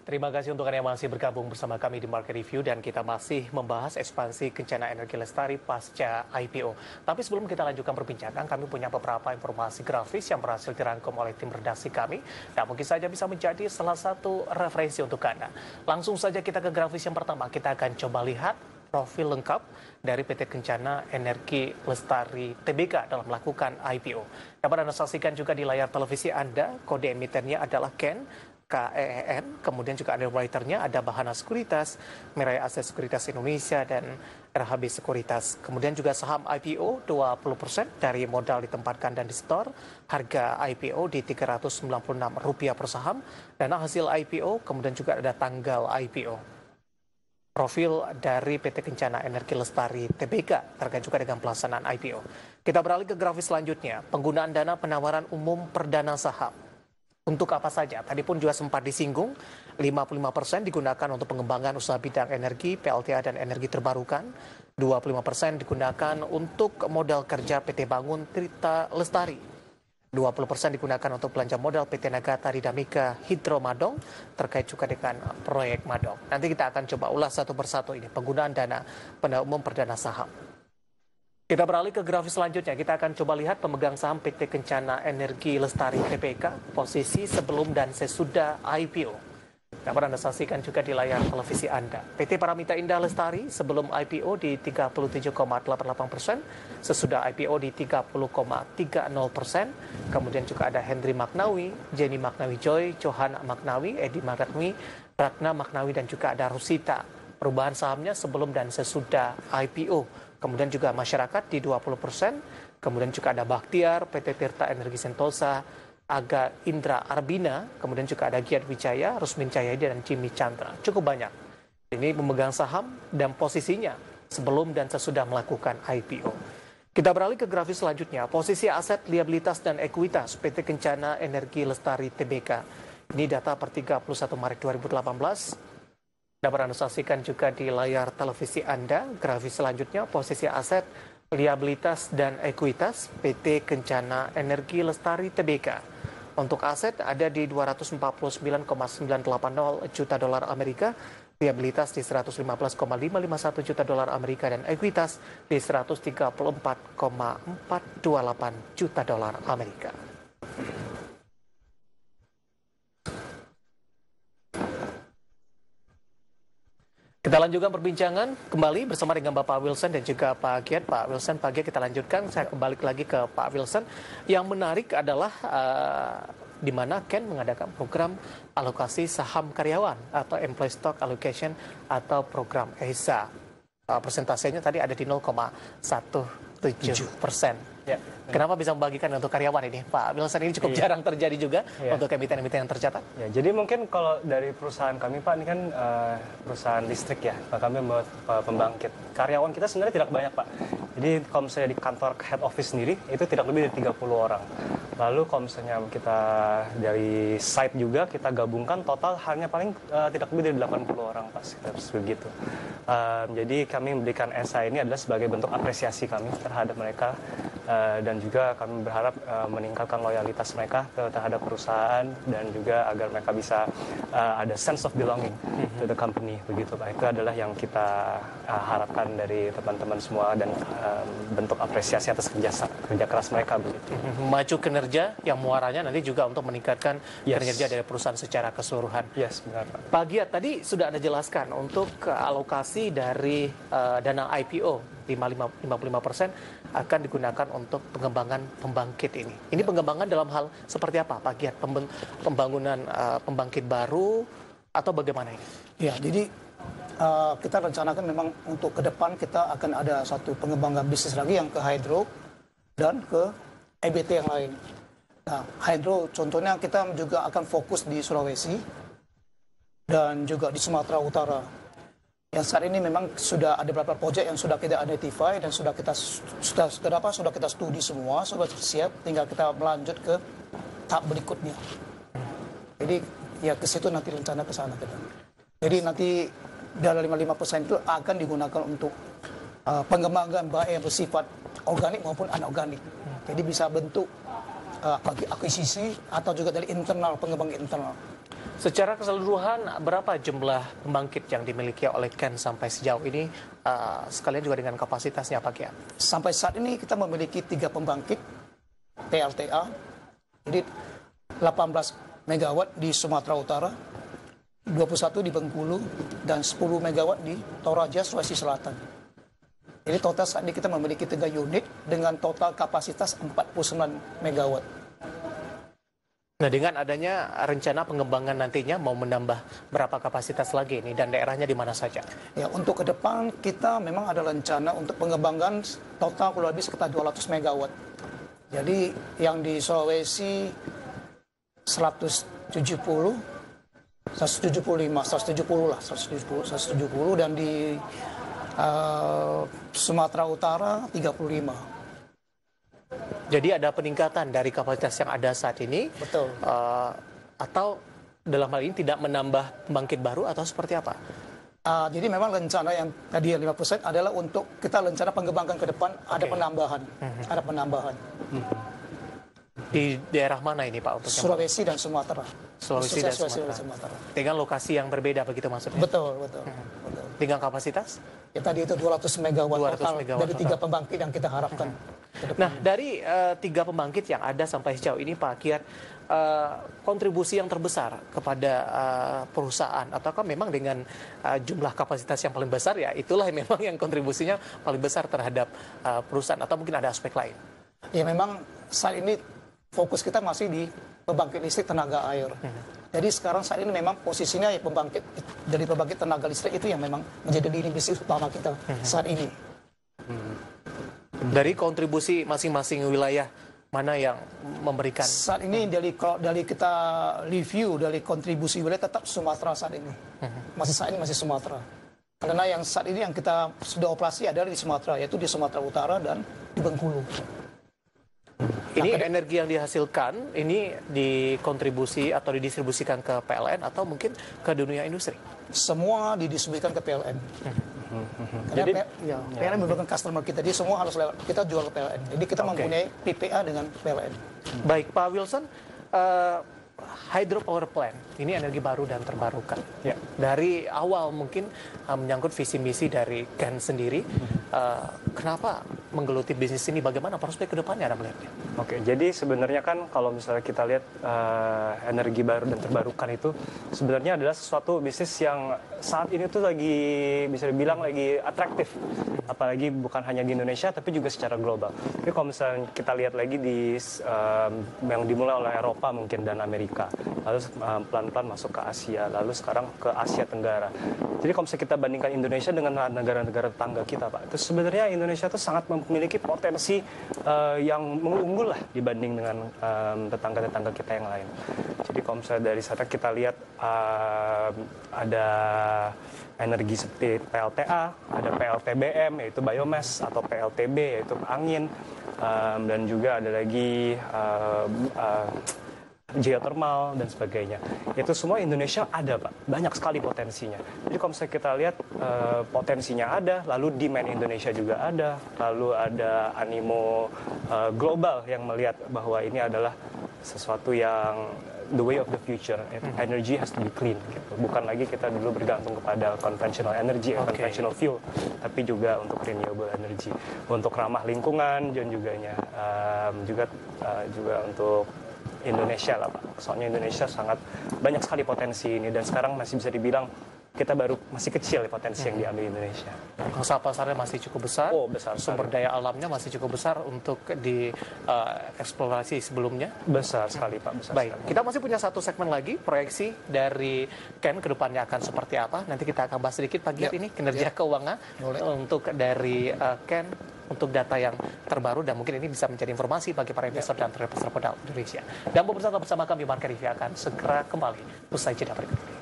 Terima kasih untuk Anda yang masih bergabung bersama kami di Market Review dan kita masih membahas ekspansi Kencana Energi Lestari pasca IPO. Tapi sebelum kita lanjutkan perbincangan, kami punya beberapa informasi grafis yang berhasil dirangkum oleh tim redaksi kami dan mungkin saja bisa menjadi salah satu referensi untuk Anda. Langsung saja kita ke grafis yang pertama. Kita akan coba lihat profil lengkap dari PT Kencana Energi Lestari Tbk dalam melakukan IPO. Dapat Anda saksikan juga di layar televisi Anda, kode emitennya adalah KEEN, kemudian juga underwriternya ada Bahana Sekuritas, Mirai Aset Sekuritas Indonesia, dan RHB Sekuritas. Kemudian juga saham IPO 20% dari modal ditempatkan dan di store, harga IPO di Rp396 per saham, dan hasil IPO, kemudian juga ada tanggal IPO. Profil dari PT Kencana Energi Lestari Tbk terkait juga dengan pelaksanaan IPO. Kita beralih ke grafis selanjutnya, penggunaan dana penawaran umum perdana saham. Untuk apa saja? Tadi pun juga sempat disinggung, 55% digunakan untuk pengembangan usaha bidang energi, PLTA dan energi terbarukan, 25% digunakan untuk modal kerja PT Bangun Trita Lestari, 20% digunakan untuk belanja modal PT Nagata Ridamika Hidro Madong terkait juga dengan proyek Madong. Nanti kita akan coba ulas satu persatu ini, penggunaan dana umum perdana saham. Kita beralih ke grafis selanjutnya. Kita akan coba lihat pemegang saham PT Kencana Energi Lestari Tbk, posisi sebelum dan sesudah IPO. Dapat Anda saksikan juga di layar televisi Anda. PT Paramita Indah Lestari sebelum IPO di 37,88%, sesudah IPO di 30,30%. Kemudian juga ada Henry Maknawi, Jenny Maknawi Joy, Johan Maknawi, Edi Maknawi, Ratna Maknawi, dan juga ada Rusita. Perubahan sahamnya sebelum dan sesudah IPO. Kemudian juga masyarakat di 20%, kemudian juga ada Bakhtiar, PT Tirta Energi Sentosa, Aga Indra Arbina, kemudian juga ada Giat Wijaya, Rusmin Cahyadi, dan Jimmy Chandra. Cukup banyak. Ini pemegang saham dan posisinya sebelum dan sesudah melakukan IPO. Kita beralih ke grafis selanjutnya, posisi aset, liabilitas, dan ekuitas PT Kencana Energi Lestari Tbk. Ini data per 31 Maret 2018. Dapat Anda saksikan juga di layar televisi Anda, grafis selanjutnya posisi aset, liabilitas, dan ekuitas PT Kencana Energi Lestari Tbk. Untuk aset ada di 249,980 juta dolar Amerika, liabilitas di 115,551 juta dolar Amerika, dan ekuitas di 134,428 juta dolar Amerika. Kita lanjutkan perbincangan kembali bersama dengan Bapak Wilson dan juga Pak Giat. Pak Wilson, Pak Giat, kita lanjutkan. Saya kembali lagi ke Pak Wilson. Yang menarik adalah di mana Ken mengadakan program alokasi saham karyawan atau Employee Stock Allocation atau program ESA. Persentasenya tadi ada di 0,17%. Ya. Kenapa bisa membagikan untuk karyawan ini, Pak Wilson? Ini cukup jarang terjadi juga untuk emiten-emiten yang tercatat. Ya, jadi mungkin kalau dari perusahaan kami, Pak, ini kan perusahaan listrik ya, Pak, kami membuat pembangkit. Karyawan kita sebenarnya tidak banyak, Pak. Jadi kalau misalnya di kantor head office sendiri, itu tidak lebih dari 30 orang. Lalu kalau misalnya kita dari site juga, kita gabungkan total hanya paling tidak lebih dari 80 orang, Pak, begitu. Jadi kami memberikan ESA ini adalah sebagai bentuk apresiasi kami terhadap mereka. Dan juga kami berharap meningkatkan loyalitas mereka terhadap perusahaan dan juga agar mereka bisa ada sense of belonging to the company, begitu Pak. Itu adalah yang kita harapkan dari teman-teman semua dan bentuk apresiasi atas kerja keras mereka, begitu. Maju kinerja yang muaranya nanti juga untuk meningkatkan kinerja dari perusahaan secara keseluruhan. Yes, benar Pak. Pak Giat, tadi sudah Anda jelaskan untuk alokasi dari dana IPO 55% akan digunakan untuk pengembangan pembangkit ini. Ini pengembangan dalam hal seperti apa, Pak Giat? Pembangunan pembangkit baru atau bagaimana ini? Ya, jadi kita rencanakan memang untuk ke depan kita akan ada satu pengembangan bisnis lagi yang ke hydro dan ke EBT yang lain. Nah, hydro contohnya kita juga akan fokus di Sulawesi dan juga di Sumatera Utara. Yang saat ini memang sudah ada beberapa proyek yang sudah kita identify dan sudah kita studi semua, sudah siap, tinggal kita melanjut ke tahap berikutnya. Jadi ya ke situ nanti rencana ke sana kita. Jadi nanti dari 55% itu akan digunakan untuk pengembangan baik yang bersifat organik maupun anorganik. Jadi bisa bentuk bagi akuisisi atau juga dari internal, pengembangan internal. Secara keseluruhan, berapa jumlah pembangkit yang dimiliki oleh Ken sampai sejauh ini, sekalian juga dengan kapasitasnya Pak Kian? Sampai saat ini kita memiliki 3 pembangkit PLTA, jadi 18 megawatt di Sumatera Utara, 21 di Bengkulu, dan 10 megawatt di Toraja, Sulawesi Selatan. Jadi total saat ini kita memiliki 3 unit dengan total kapasitas 49 megawatt. Nah, dengan adanya rencana pengembangan nantinya mau menambah berapa kapasitas lagi ini dan daerahnya di mana saja? Ya, untuk ke depan kita memang ada rencana untuk pengembangan total kurang lebih sekitar 200 megawatt. Jadi yang di Sulawesi 170, 170 lah, 170 dan di Sumatera Utara 35. Jadi ada peningkatan dari kapasitas yang ada saat ini? Betul. Atau dalam hal ini tidak menambah pembangkit baru atau seperti apa? Jadi memang rencana yang tadi 5% adalah untuk kita rencana pengembangan ke depan ada penambahan. Ada penambahan. Di daerah mana ini Pak? Untuk Sulawesi dan Sumatera. Sulawesi dan Sumatera. Dengan lokasi yang berbeda begitu maksudnya? Betul. Dengan kapasitas? Ya tadi itu 200 megawatt 200 total megawatt dari 3 pembangkit yang kita harapkan. Nah, dari 3 pembangkit yang ada sampai sejauh ini Pak Kiat, kontribusi yang terbesar kepada perusahaan ataukah memang dengan jumlah kapasitas yang paling besar ya itulah yang memang yang kontribusinya paling besar terhadap perusahaan atau mungkin ada aspek lain? Ya memang saat ini fokus kita masih di pembangkit listrik tenaga air. Jadi sekarang saat ini memang posisinya ya pembangkit tenaga listrik itu yang memang menjadi lini bisnis utama kita saat ini. Dari kontribusi masing-masing wilayah mana yang memberikan? Saat ini dari kita review dari kontribusi wilayah tetap Sumatera saat ini. Saat ini masih Sumatera. Karena yang saat ini yang kita sudah operasi adalah di Sumatera, yaitu di Sumatera Utara dan di Bengkulu. Ini energi yang dihasilkan ini dikontribusi atau didistribusikan ke PLN atau mungkin ke dunia industri? Semua didistribusikan ke PLN. Karena PLN merupakan customer kita, jadi semua harus lewat kita jual ke PLN. Jadi kita mempunyai PPA dengan PLN. Baik Pak Wilson, hydropower plant ini energi baru dan terbarukan. Ya. Dari awal mungkin menyangkut visi misi dari Ken sendiri, kenapa menggeluti bisnis ini? Bagaimana prospek ke depannya Anda melihatnya? Oke, jadi sebenarnya kan kalau misalnya kita lihat energi baru dan terbarukan itu sebenarnya adalah sesuatu bisnis yang saat ini tuh lagi bisa dibilang lagi atraktif, apalagi bukan hanya di Indonesia tapi juga secara global. Tapi kalau misalnya kita lihat lagi di yang dimulai oleh Eropa mungkin dan Amerika, lalu pelan-pelan masuk ke Asia, lalu sekarang ke Asia Tenggara. Jadi kalau misalnya kita bandingkan Indonesia dengan negara-negara tetangga kita, Pak, itu sebenarnya Indonesia itu sangat memiliki potensi yang unggul lah dibanding dengan tetangga-tetangga kita yang lain. Jadi kalau misalnya dari sana kita lihat ada energi seperti PLTA, ada PLTBM yaitu biomass atau PLTB yaitu angin, dan juga ada lagi geothermal dan sebagainya. Itu semua Indonesia ada, Pak. Banyak sekali potensinya. Jadi kalau misalnya kita lihat potensinya ada, lalu demand Indonesia juga ada, lalu ada animo global yang melihat bahwa ini adalah sesuatu yang the way of the future. Energy has to be clean. Gitu. Bukan lagi kita dulu bergantung kepada conventional energy, conventional fuel, tapi juga untuk renewable energy, untuk ramah lingkungan dan juga untuk Indonesia lah Pak. Soalnya Indonesia sangat banyak sekali potensi ini dan sekarang masih bisa dibilang kita baru masih kecil ya potensi yang diambil Indonesia. Pangsa pasarnya masih cukup besar, besar sumber daya alamnya masih cukup besar untuk dieksplorasi sebelumnya. Besar sekali Pak, besar Baik, sekali. kita masih punya satu segmen lagi, proyeksi dari Ken ke depannya akan seperti apa. Nanti kita akan bahas sedikit pagi ini kinerja keuangan untuk dari Ken untuk data yang terbaru dan mungkin ini bisa menjadi informasi bagi para investor dan trader pasar modal Indonesia. Dan bersama kami Market Review akan segera kembali usai jeda berikut ini.